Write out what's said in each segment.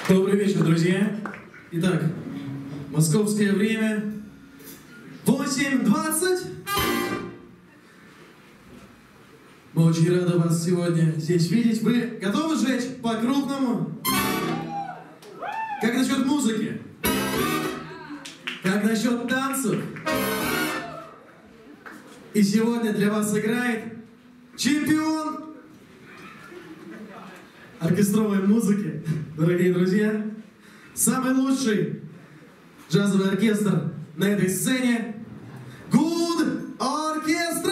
Добрый вечер, друзья. Итак, московское время 8:20. Мы очень рады вас сегодня здесь видеть. Вы готовы жечь по-крупному? Как насчет музыки? Как насчет танцев? И сегодня для вас играет чемпион оркестровой музыки, дорогие друзья. Самый лучший джазовый оркестр на этой сцене. Good Orchestra!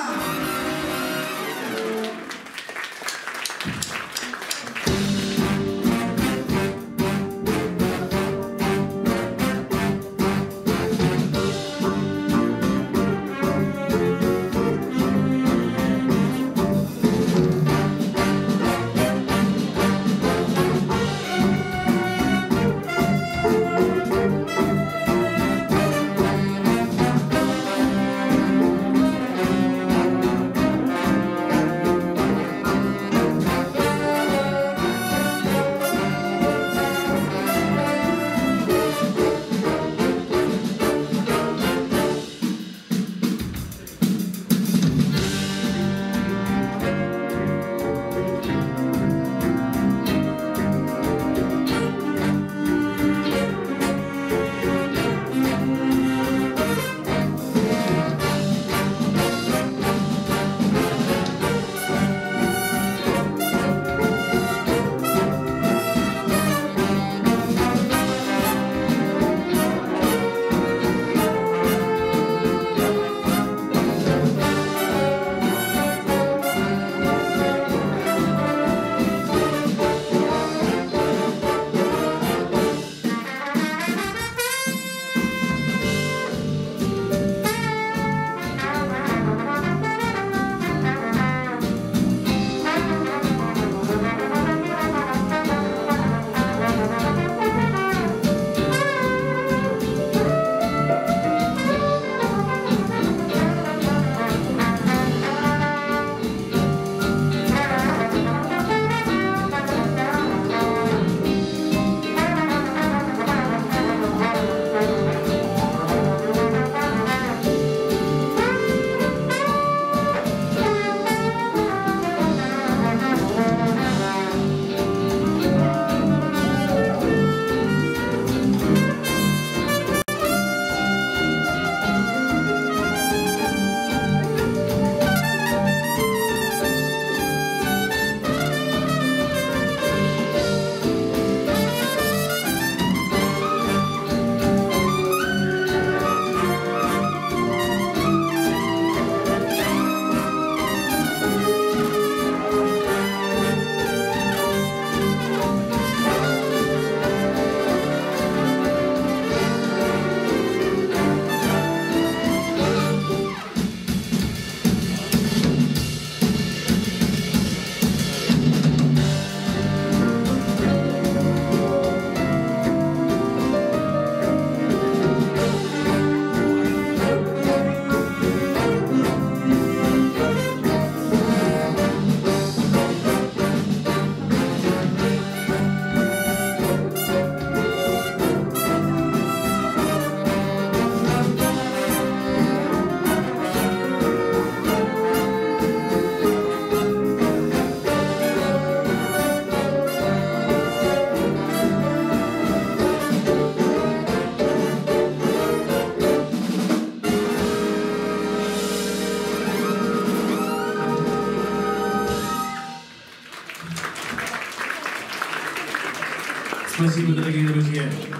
Спасибо, дорогие друзья.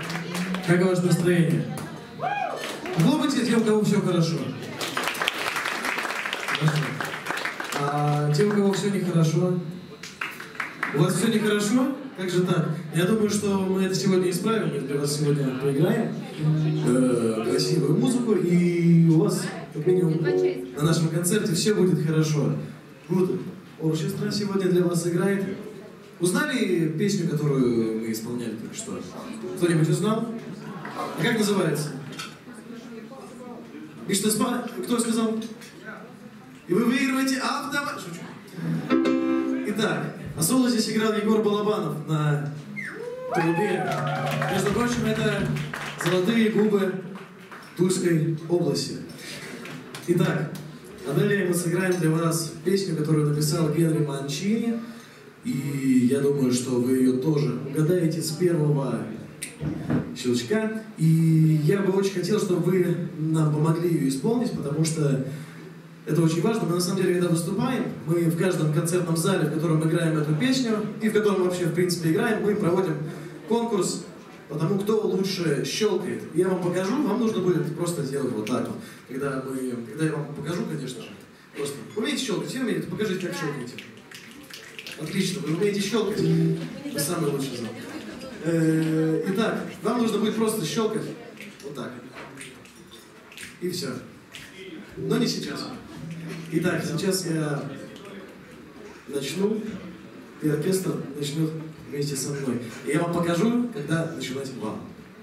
Как ваше настроение? Хлопайте тем, у кого все хорошо. А тем, у кого все нехорошо? У вас все нехорошо? Как же так? Я думаю, что мы это сегодня исправим. Мы для вас сегодня поиграем красивую музыку, и у вас, как минимум, на нашем концерте все будет хорошо. Good Orchestra сегодня для вас играет. Узнали песню, которую мы исполняли только что? Кто-нибудь узнал? А как называется? И что, кто сказал? И вы выигрываете автомат. Шучу. Итак, а соло здесь играл Егор Балабанов на трубе. Между прочим, это «Золотые губы Тульской области». Итак, а далее мы сыграем для вас песню, которую написал Генри Манчини. И я думаю, что вы ее тоже угадаете с первого щелчка. И я бы очень хотел, чтобы вы нам помогли ее исполнить, потому что это очень важно. Мы на самом деле, когда выступаем, мы в каждом концертном зале, в котором мы играем эту песню, и в котором мы вообще, в принципе, играем, мы проводим конкурс по тому, кто лучше щелкает. Я вам покажу, вам нужно будет просто сделать вот так вот. Когда я вам покажу, конечно же, просто умеете щелкать, все умеете, покажите, как щелкаете. Отлично, вы умеете щелкать, вы самый лучший зал. Итак, вам нужно будет просто щелкать вот так. И все. Но не сейчас. Итак, сейчас я начну, и оркестр начнет вместе со мной. И я вам покажу, когда начинать вам.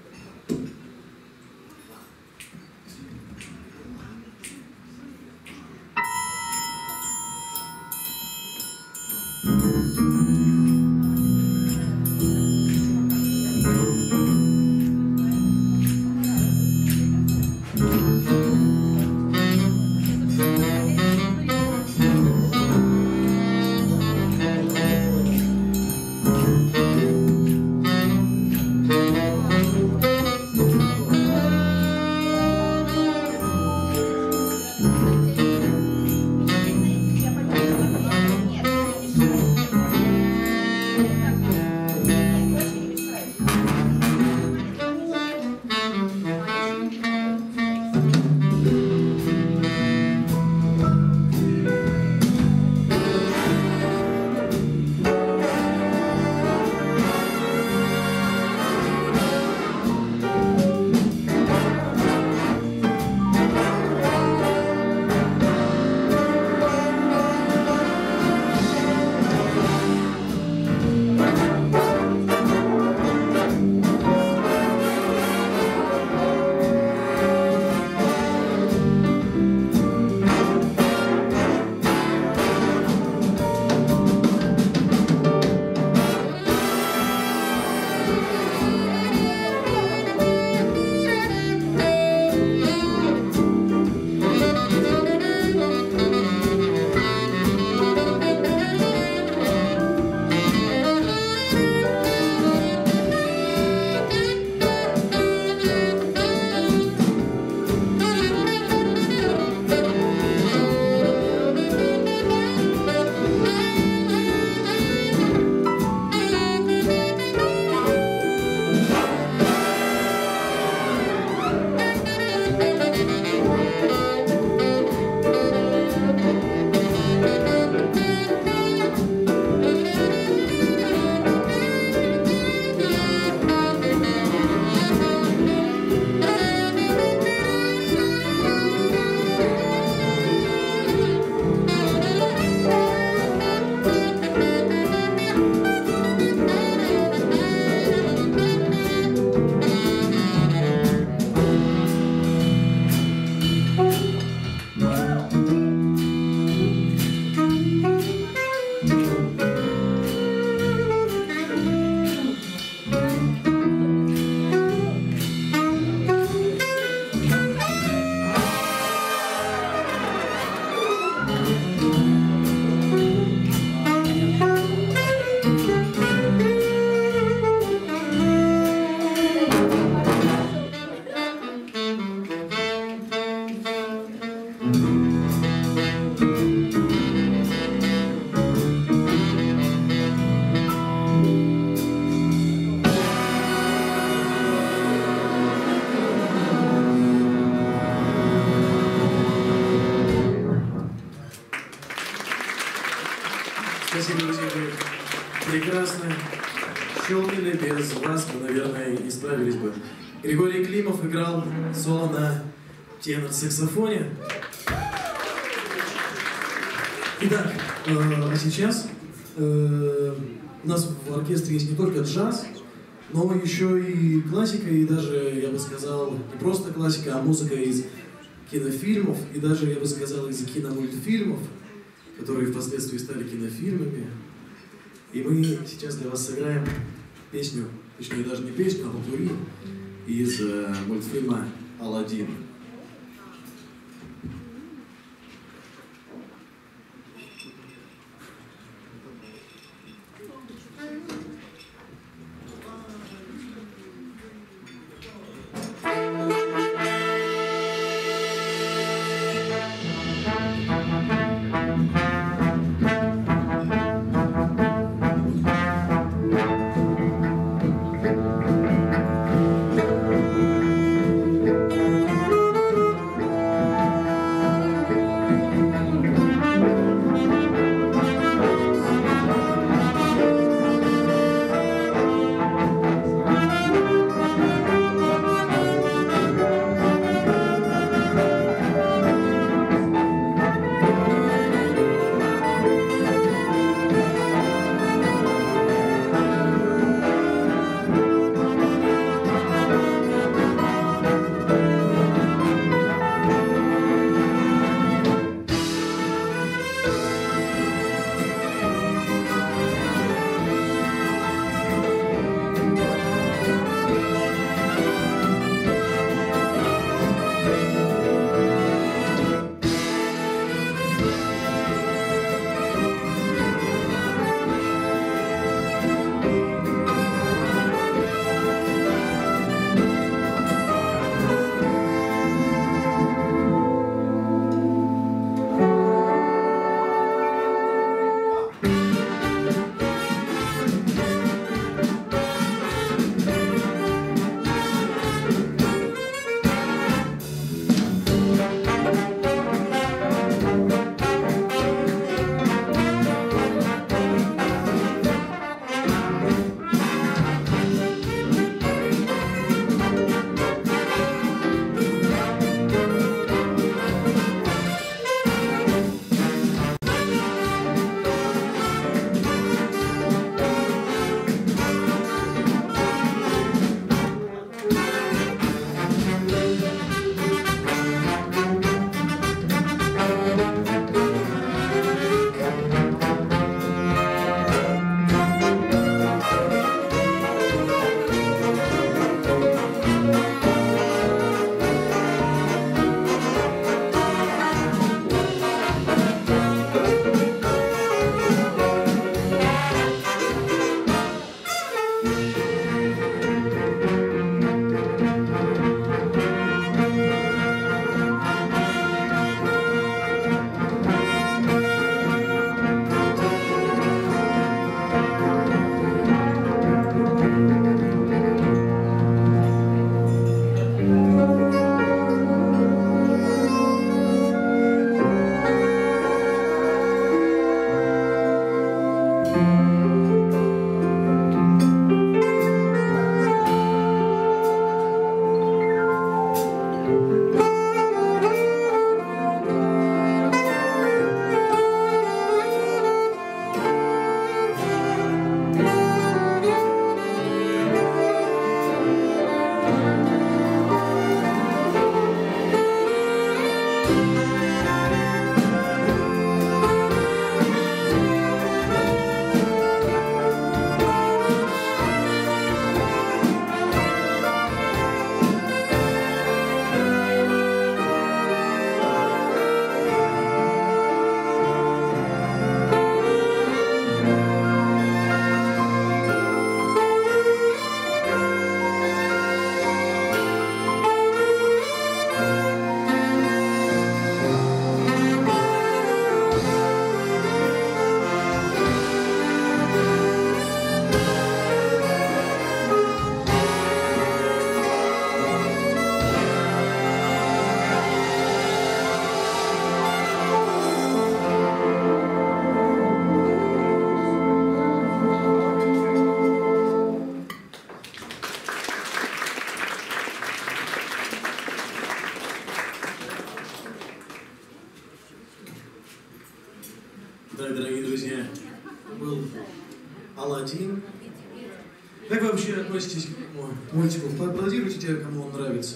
Спасибо, друзья, вы прекрасно щелкали, без вас мы, наверное, не справились бы. Григорий Климов играл соло на тенор-саксофоне. Итак, а сейчас у нас в оркестре есть не только джаз, но еще и классика, и даже, я бы сказал, не просто классика, а музыка из кинофильмов, и даже, я бы сказал, из киномультфильмов, которые впоследствии стали кинофильмами. И мы сейчас для вас сыграем песню точнее даже не песня, а попурри из мультфильма «Аладдин». Так, дорогие друзья, был «Аладдин». Как вы вообще относитесь к мультику? Поаплодируйте те, кому он нравится.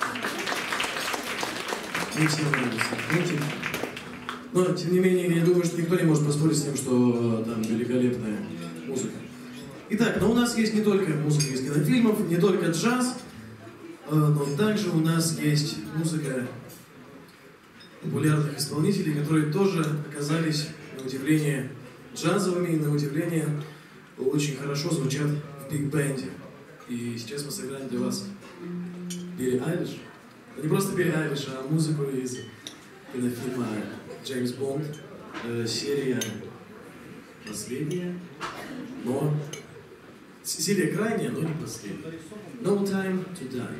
Не всем нравится. Мультик. Но, тем не менее, я думаю, что никто не может поспорить с тем, что там великолепная музыка. Итак, но у нас есть не только музыка из кинофильмов, не только джаз, но также у нас есть музыка популярных исполнителей, которые тоже оказались, на удивление, джазовыми и, на удивление, очень хорошо звучат в биг-бенде. И сейчас мы сыграем для вас Билли Айлиш. Не просто Билли Айлиш, а музыку из кинофильма «Джеймс Бонд», серия последняя, но... Серия крайняя, но не последняя. No Time to Die.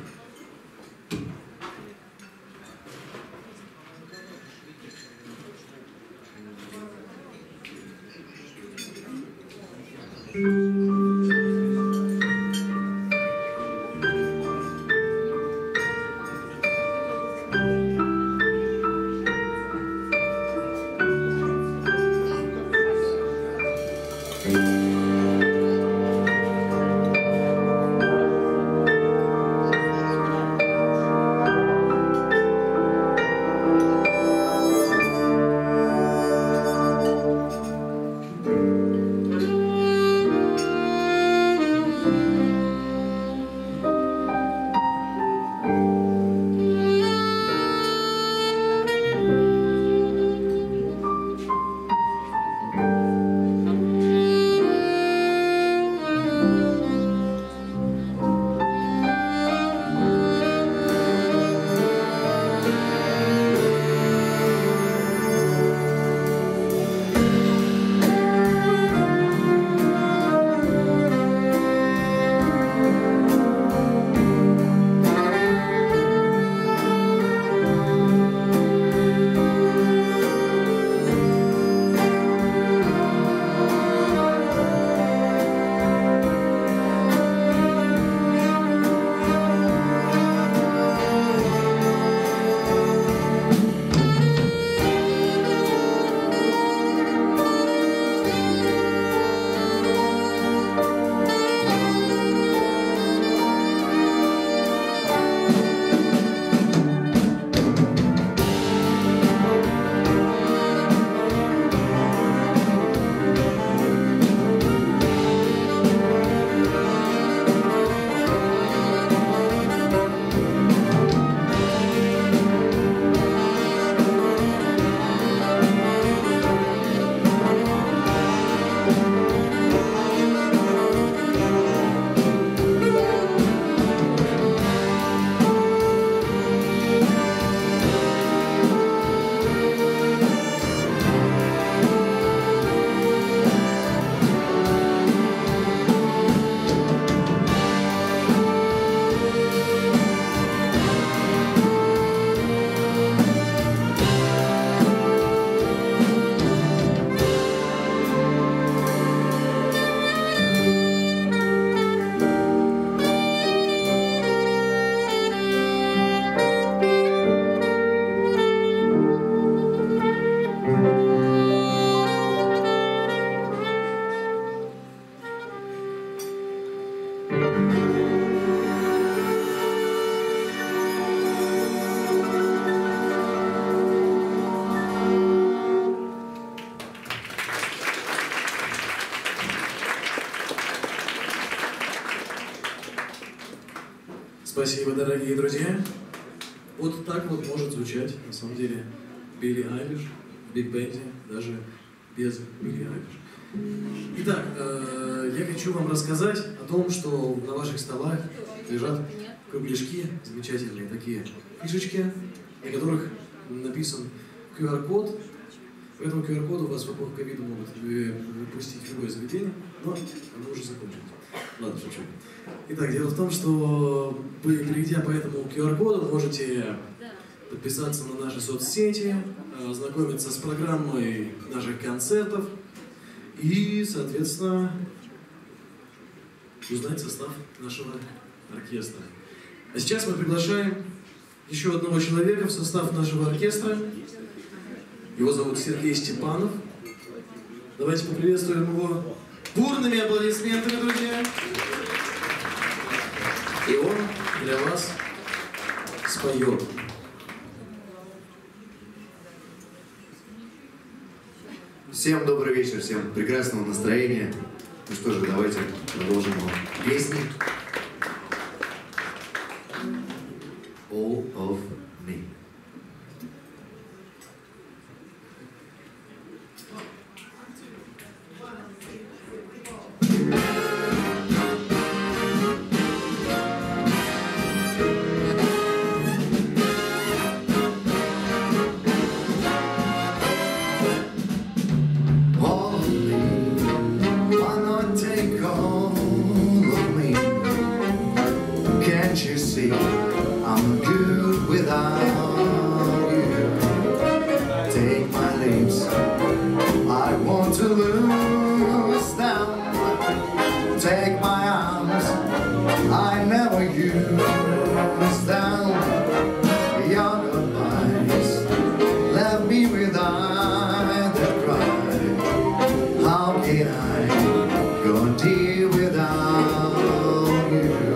Спасибо, дорогие друзья. Вот так вот может звучать, на самом деле, Билли Айлиш в биг-бенде, даже без Билли Айлиш. Итак, я хочу вам рассказать о том, что на ваших столах лежат кругляшки, замечательные такие фишечки, на которых написан QR-код. По этому QR-коду вас в эпоху ковида могут выпустить в любое заведение, но оно уже закончилось. Ладно, шучу. Итак, дело в том, что вы, перейдя по этому QR-коду, можете подписаться на наши соцсети, ознакомиться с программой наших концертов и, соответственно, узнать состав нашего оркестра. А сейчас мы приглашаем еще одного человека в состав нашего оркестра. Его зовут Сергей Степанов. Давайте поприветствуем его бурными аплодисментами, друзья. И он для вас споет. Всем добрый вечер, всем прекрасного настроения. Ну что же, давайте продолжим песни. All of Me. I'm good without you. Take my lips, I want to lose them. Take my arms, I never use them. Your goodbyes left me without a cry. How can I go and deal without you?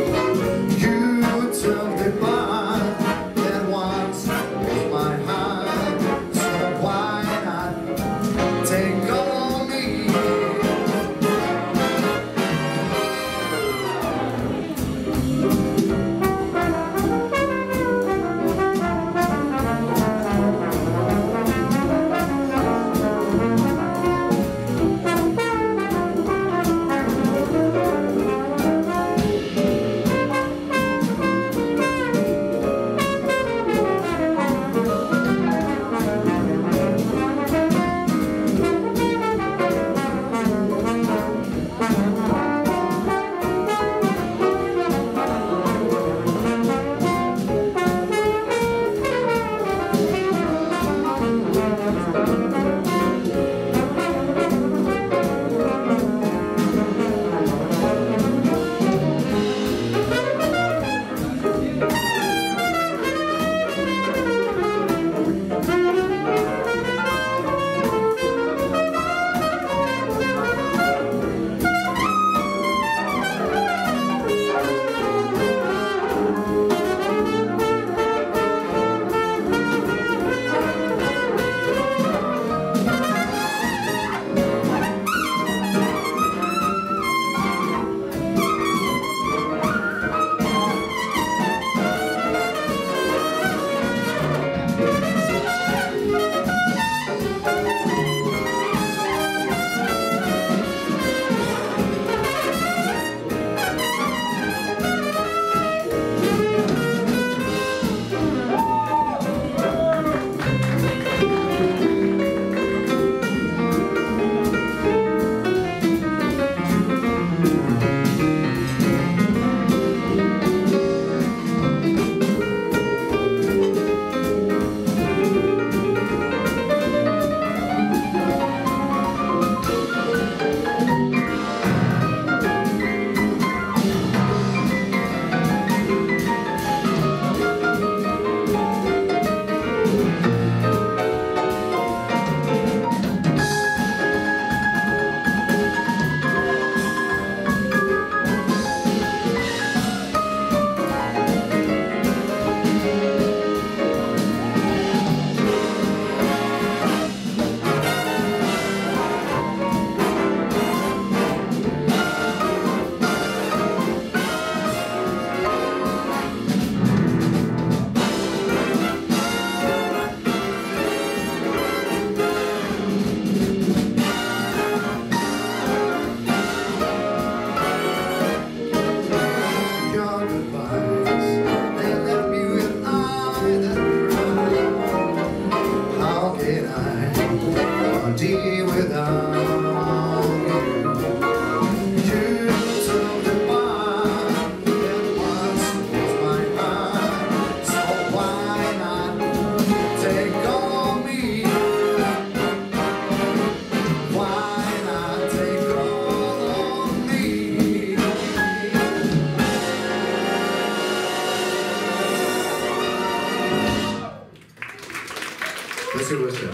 Спасибо большое.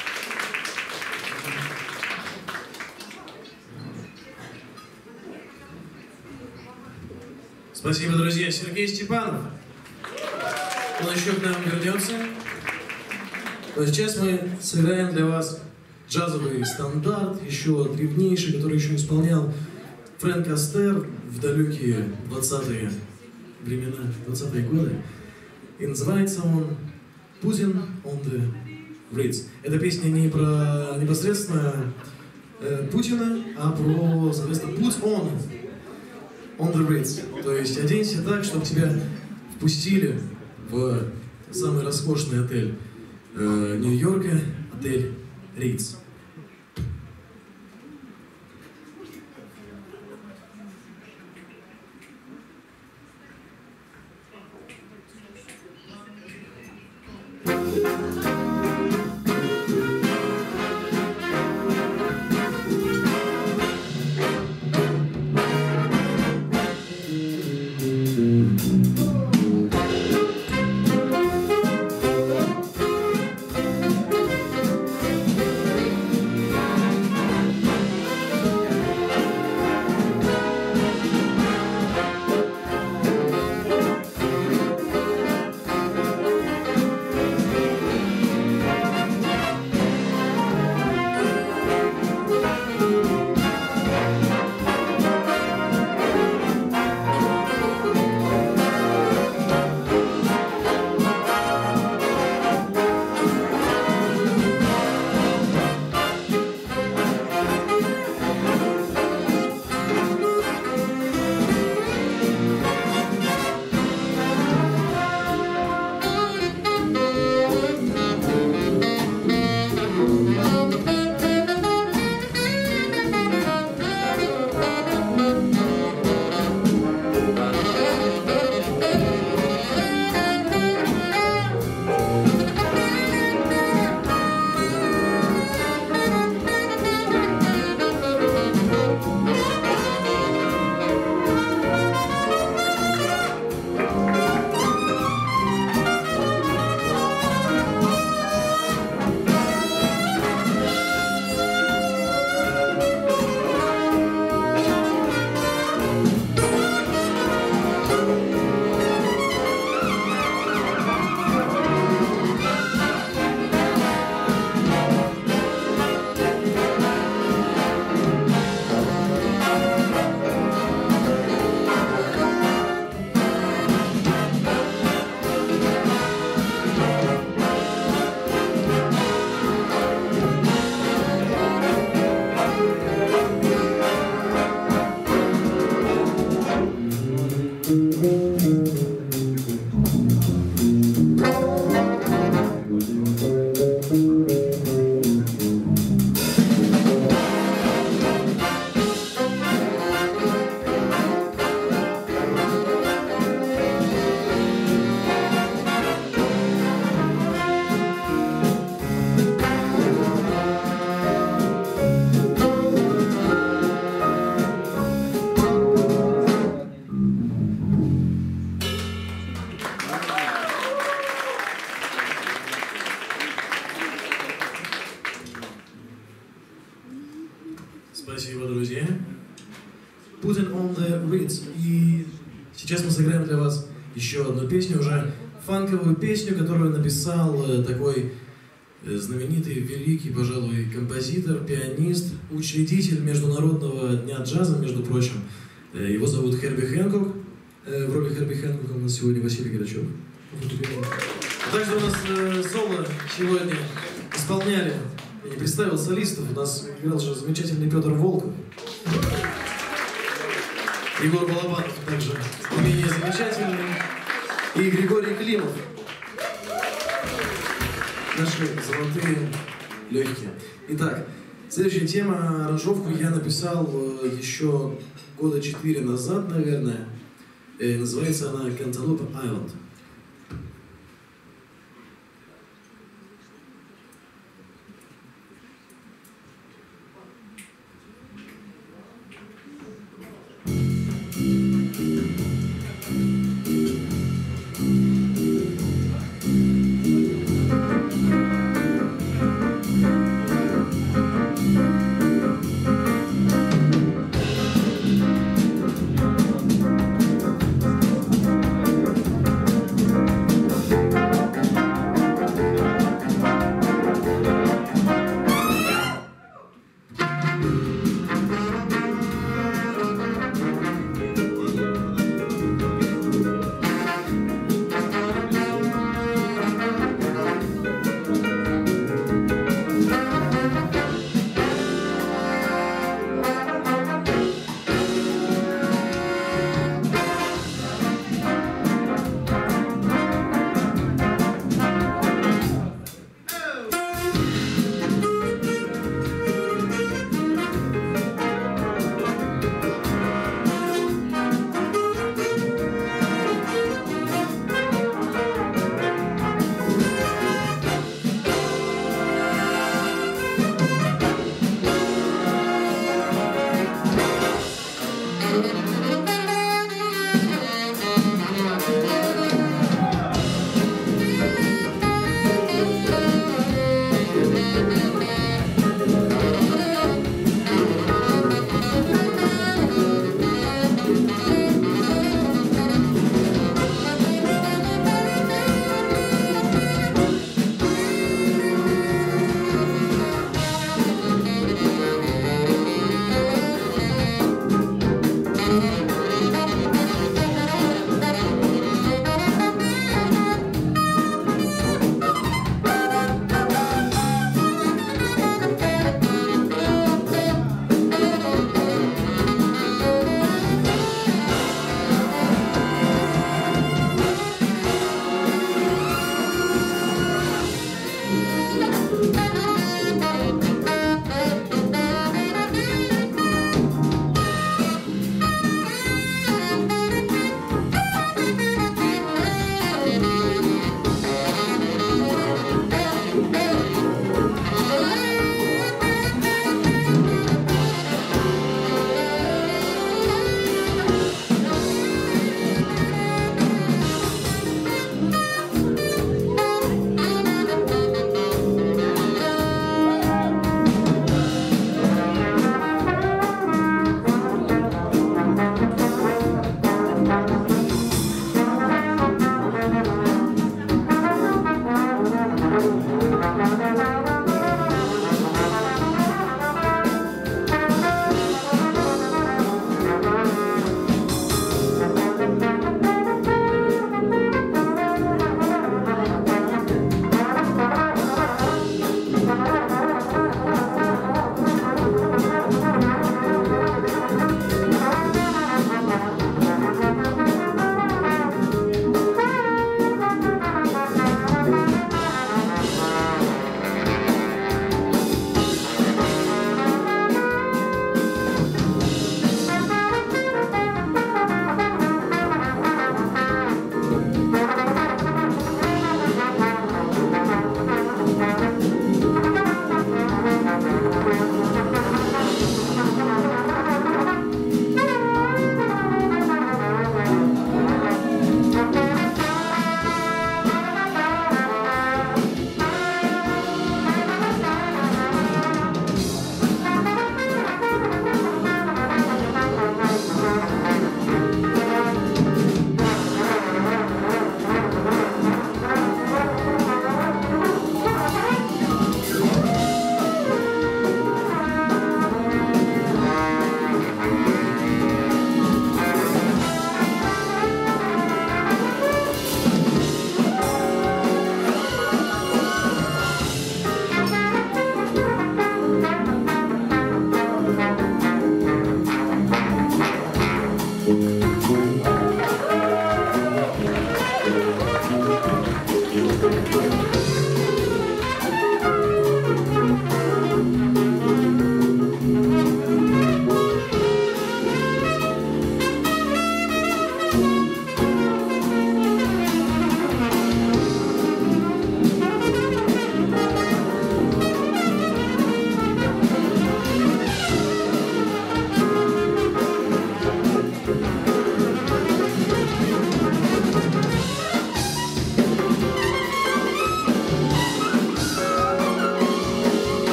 Спасибо, друзья. Сергей Степанов. Он еще к нам вернется. Но сейчас мы сыграем для вас джазовый стандарт, еще древнейший, который еще исполнял Фрэнк Астер в далекие 20-е времена, 20-е годы. И называется он «Putin on the Ritz». Эта песня не про непосредственно Путина, а про, соответственно, «Put on the Ritz». То есть оденься так, чтобы тебя впустили в самый роскошный отель Нью-Йорка, отель Ritz. Спасибо, друзья. Putin on the Ritz. И сейчас мы сыграем для вас еще одну песню, уже фанковую песню, которую написал такой знаменитый, великий, пожалуй, композитор, пианист, учредитель Международного дня джаза, между прочим. Его зовут Херби Хэнкок. В роли Херби Хэнкока у нас сегодня Василий Грачев. Также у нас соло сегодня исполняли, я не представил солистов, у нас играл же замечательный Петр Волков. Егор Балабанов также не менее замечательный. И Григорий Климов. Наши золотые легкие. Итак, следующая тема, аранжировку я написал еще года 4 назад, наверное. Называется она «Cantaloupe Island».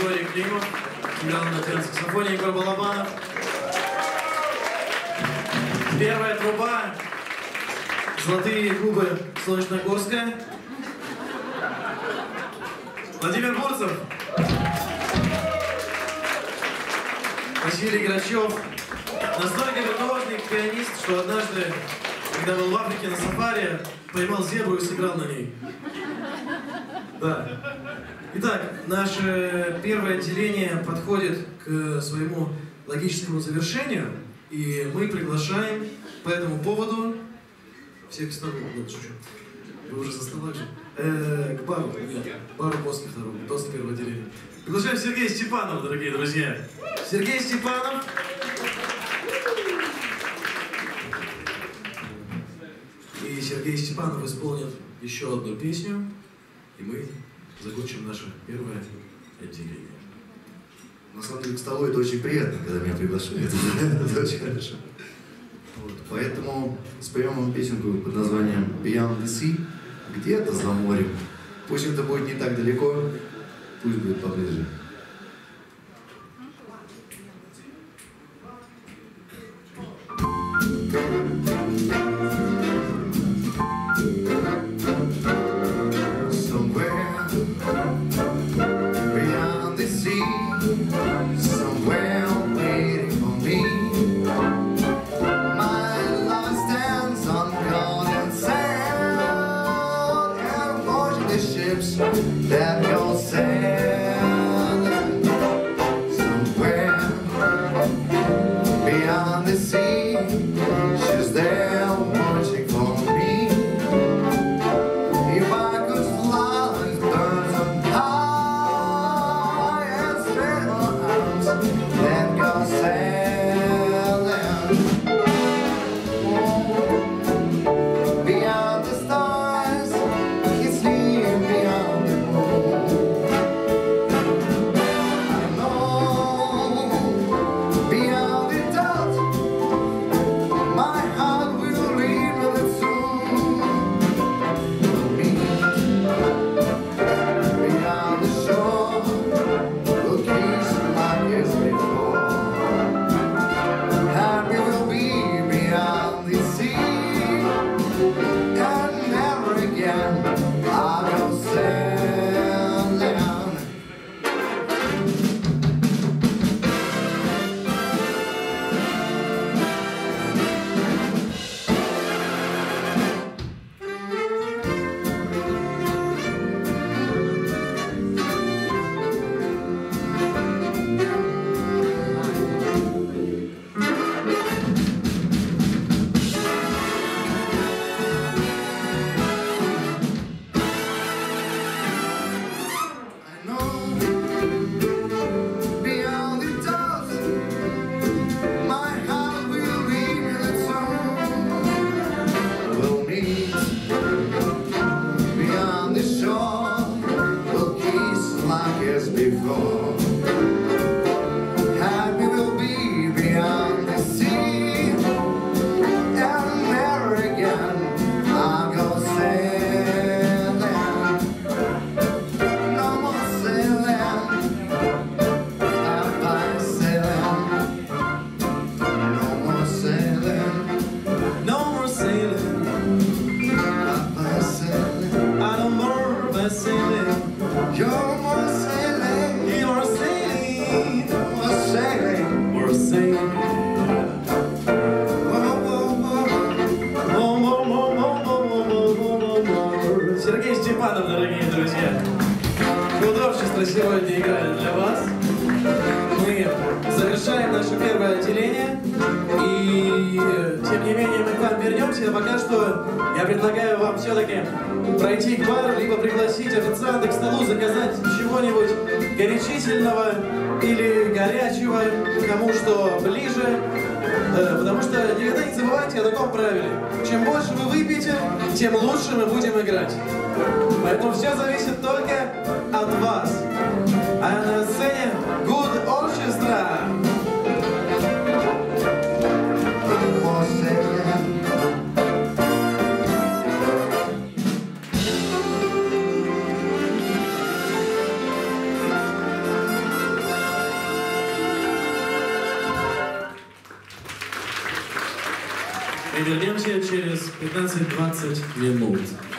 Григорий Климов, играл на тенор-саксофоне Егор Балабанов. Первая труба, золотые губы Солнечногорская. Владимир Бурцев. Василий Грачев. Настолько художник, пианист, что однажды, когда был в Африке на сафари, поймал зебру и сыграл на ней. Да. Итак, наше первое отделение подходит к своему логическому завершению, и мы приглашаем по этому поводу всех столов, нет, шучу. Вы уже за столом же? К бару, нет, бару после второго, после первого отделения. Приглашаем Сергея Степанова, дорогие друзья. Сергей Степанов. И Сергей Степанов исполнит еще одну песню, и мы закончим наше первое отделение. На самом деле, к столу это очень приятно, когда меня приглашают. Это очень хорошо. Вот. Поэтому споем вам песенку под названием Beyond the Sea, где-то за морем. Пусть это будет не так далеко, пусть будет поближе. That you'll sail somewhere beyond the sea. She's there watching for me. If I could fly as birds on high and spread my arms, then go sailing beyond the stars. It's near beyond the moon. I know beyond the doubt, my heart will leave it soon. We'll meet beyond the shore. We'll kiss like as before. Happy we'll be beyond the sea. And never again I will sail down. I know beyond the doubt, my heart will leave it soon. We'll meet beyond the shore. We'll kiss like as before. Happy we'll be beyond the sea. And never again I'll go sailing. No more sailing, bye-bye sailing. No more sailing, No more sailing, bye-bye sailing. I don't more by sailing. No more sailing, You're sailing, no more sailing. we're sailing. Сергей Степанов, дорогие друзья. Художество сегодня играет для вас. Мы завершаем наше первое отделение. И тем не менее мы к вам вернемся. А пока что я предлагаю вам все-таки пройти к бару, либо пригласить официанта к столу, заказать чего-нибудь горячительного или горячего, кому что ближе. Потому что никогда не забывайте о таком правиле. Чем больше вы выпьете, тем лучше мы будем играть. Поэтому все зависит только от вас. А на сцене Good Orchestra. No more sailing. вернемся через 15-20 минут.